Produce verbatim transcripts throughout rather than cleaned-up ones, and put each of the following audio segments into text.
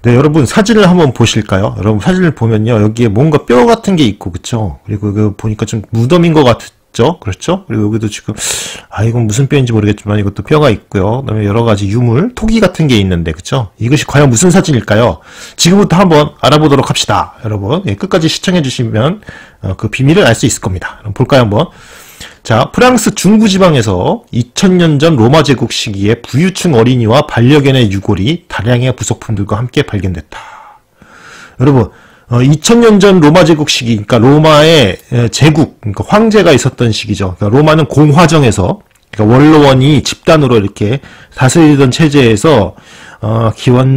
네, 여러분 사진을 한번 보실까요? 여러분 사진을 보면요, 여기에 뭔가 뼈 같은 게 있고, 그쵸? 그리고 이거 보니까 좀 무덤인 것 같죠? 그렇죠? 그리고 여기도 지금 아 이건 무슨 뼈인지 모르겠지만 이것도 뼈가 있고요. 그다음에 여러 가지 유물, 토기 같은 게 있는데, 그쵸? 이것이 과연 무슨 사진일까요? 지금부터 한번 알아보도록 합시다, 여러분. 예, 끝까지 시청해 주시면 어, 그 비밀을 알 수 있을 겁니다. 그럼 볼까요, 한번? 자, 프랑스 중부지방에서 이천 년 전 로마 제국 시기에 부유층 어린이와 반려견의 유골이 다량의 부속품들과 함께 발견됐다. 여러분, 어, 이천 년 전 로마 제국 시기, 그러니까 로마의 제국, 그러니까 황제가 있었던 시기죠. 그러니까 로마는 공화정에서, 그러니까 원로원이 집단으로 이렇게 다스리던 체제에서 어,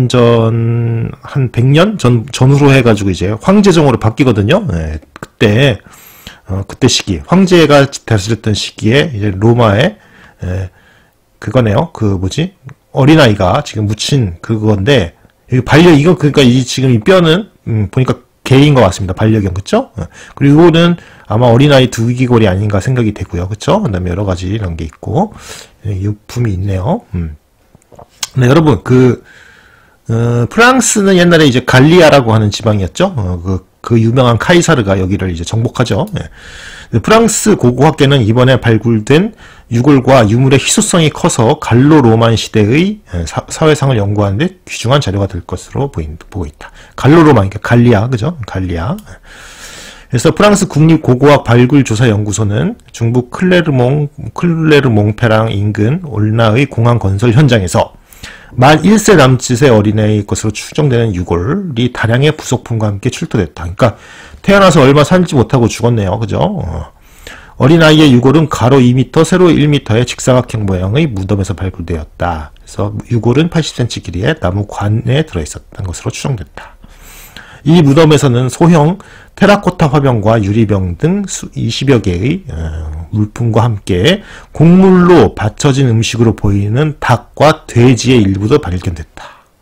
기원전 한 백 년 전 전후로 해가지고 이제 황제정으로 바뀌거든요. 네, 그때. 어, 그때 시기, 황제가 다스렸던 시기에, 이제 로마에, 에, 그거네요. 그, 뭐지? 어린아이가 지금 묻힌 그건데, 여기 반려, 이거, 그러니까 이, 지금 이 뼈는, 음, 보니까 개인 것 같습니다. 반려견, 그쵸? 어, 그리고 이거는 아마 어린아이 두기골이 아닌가 생각이 되고요. 그쵸? 그 다음에 여러 가지 이런 게 있고, 유품이 있네요. 음. 네, 여러분, 그, 어, 프랑스는 옛날에 이제 갈리아라고 하는 지방이었죠? 어, 그, 그 유명한 카이사르가 여기를 이제 정복하죠. 예. 프랑스 고고학계는 이번에 발굴된 유골과 유물의 희소성이 커서 갈로 로만 시대의 사, 사회상을 연구하는데 귀중한 자료가 될 것으로 보인, 보고 있다. 갈로 로만, 그러니까 갈리아, 그죠? 갈리아. 그래서 프랑스 국립고고학 발굴조사연구소는 중부 클레르몽, 클레르몽페랑 인근 올나의 공항 건설 현장에서 만 일 세 남짓의 어린애의 것으로 추정되는 유골이 다량의 부속품과 함께 출토됐다. 그러니까 태어나서 얼마 살지 못하고 죽었네요. 그죠? 어. 어린아이의 유골은 가로 이 미터, 세로 일 미터의 직사각형 모양의 무덤에서 발굴되었다. 그래서 유골은 팔십 센티미터 길이의 나무 관에 들어있었던 것으로 추정됐다. 이 무덤에서는 소형 테라코타 화병과 유리병 등 이십여 개의 어, 물품과 함께 곡물로 받쳐진 음식으로 보이는 닭과 돼지의 일부도 발견됐다.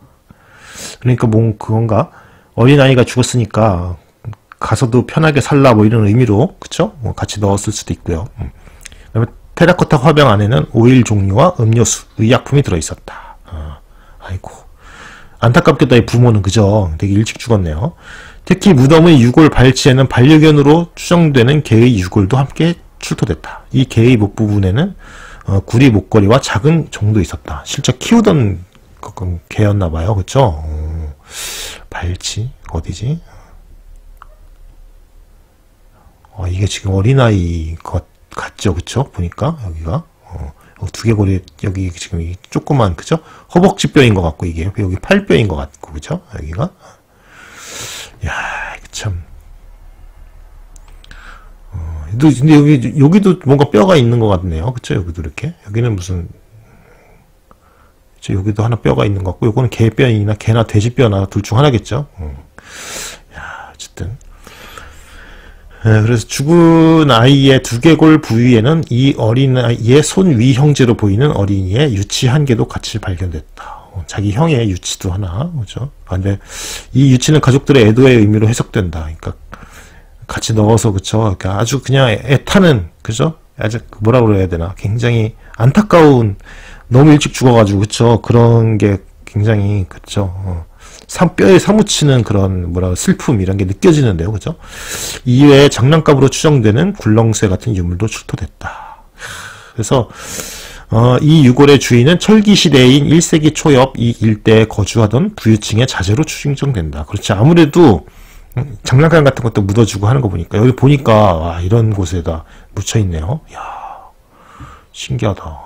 그러니까 뭐 그건가? 어린아이가 죽었으니까 가서도 편하게 살라 뭐 이런 의미로, 그쵸? 뭐 같이 넣었을 수도 있고요. 음. 그다음에 테라코타 화병 안에는 오일 종류와 음료수, 의약품이 들어있었다. 어, 아이고. 안타깝게도 이 부모는, 그죠? 되게 일찍 죽었네요. 특히 무덤의 유골 발치에는 반려견으로 추정되는 개의 유골도 함께 출토됐다. 이 개의 목 부분에는 어, 구리 목걸이와 작은 종도 있었다. 실제 키우던 개였나봐요. 그쵸? 어, 발치 어디지? 어, 이게 지금 어린아이 것 같죠? 그쵸? 보니까 여기가 어, 두개골이 여기 지금 이 조그만, 그죠? 허벅지 뼈인 것 같고, 이게 여기 팔뼈인 것 같고, 그죠? 여기가. 야, 참. 어, 근데 여기 여기도 뭔가 뼈가 있는 것 같네요, 그쵸? 여기도 이렇게. 여기는 무슨, 그쵸? 여기도 하나 뼈가 있는 것 같고, 요거는 개뼈이나 개나 돼지뼈나 둘 중 하나겠죠? 음. 야, 어쨌든. 네, 그래서 죽은 아이의 두개골 부위에는 이 어린아이의 손 위 형제로 보이는 어린이의 유치 한 개도 같이 발견됐다. 어, 자기 형의 유치도 하나, 그죠? 근데 이 유치는 가족들의 애도의 의미로 해석된다. 그러니까 같이 넣어서, 그쵸? 그러니까 아주 그냥 애타는, 그죠? 아주 뭐라 그래야 되나? 굉장히 안타까운, 너무 일찍 죽어가지고, 그쵸? 그런 게 굉장히, 그쵸? 어. 뼈에 사무치는 그런 뭐라 슬픔 이런 게 느껴지는데요, 그죠? 이외에 장난감으로 추정되는 굴렁쇠 같은 유물도 출토됐다. 그래서 어, 이 유골의 주인은 철기 시대인 일 세기 초 옆 이 일대에 거주하던 부유층의 자제로 추정된다. 그렇지, 아무래도 장난감 같은 것도 묻어주고 하는 거 보니까 여기 보니까 와, 이런 곳에다 묻혀 있네요. 이야, 신기하다.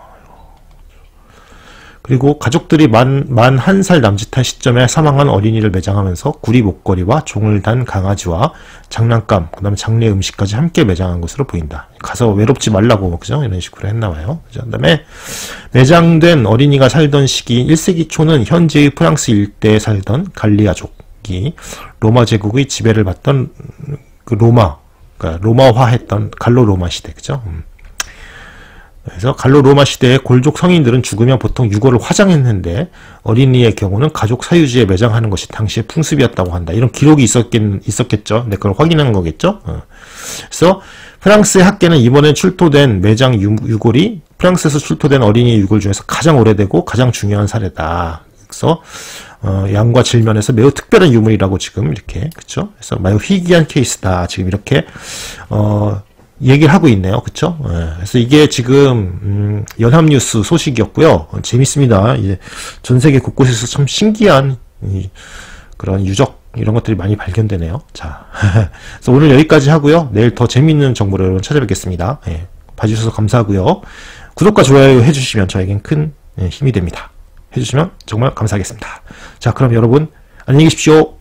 그리고 가족들이 만, 만 한 살 남짓한 시점에 사망한 어린이를 매장하면서 구리 목걸이와 종을 단 강아지와 장난감, 그 다음에 장례 음식까지 함께 매장한 것으로 보인다. 가서 외롭지 말라고, 그죠? 이런 식으로 했나봐요. 그죠? 그 다음에 매장된 어린이가 살던 시기인 일 세기 초는 현재의 프랑스 일대에 살던 갈리아족이 로마 제국의 지배를 받던 그 로마, 그러니까 로마화했던 갈로 로마 시대, 그죠? 음. 그래서 갈로 로마 시대의 골족 성인들은 죽으면 보통 유골을 화장했는데 어린이의 경우는 가족 사유지에 매장하는 것이 당시의 풍습이었다고 한다. 이런 기록이 있었긴, 있었겠죠. 근데 그걸 확인한 거겠죠. 어. 그래서 프랑스의 학계는 이번에 출토된 매장 유, 유골이 프랑스에서 출토된 어린이 유골 중에서 가장 오래되고 가장 중요한 사례다. 그래서 어, 양과 질면에서 매우 특별한 유물이라고 지금 이렇게 그쵸? 그래서 매우 희귀한 케이스다 지금 이렇게 어, 얘기를 하고 있네요. 그쵸? 예, 그래서 이게 지금 음, 연합뉴스 소식이었고요. 어, 재밌습니다. 이제 전 세계 곳곳에서 참 신기한 이, 그런 유적 이런 것들이 많이 발견되네요. 자, 그래서 오늘 여기까지 하고요. 내일 더 재밌는 정보를 여러분 찾아뵙겠습니다. 예, 봐주셔서 감사하고요. 구독과 좋아요 해주시면 저에겐 큰 예, 힘이 됩니다. 해주시면 정말 감사하겠습니다. 자, 그럼 여러분 안녕히 계십시오.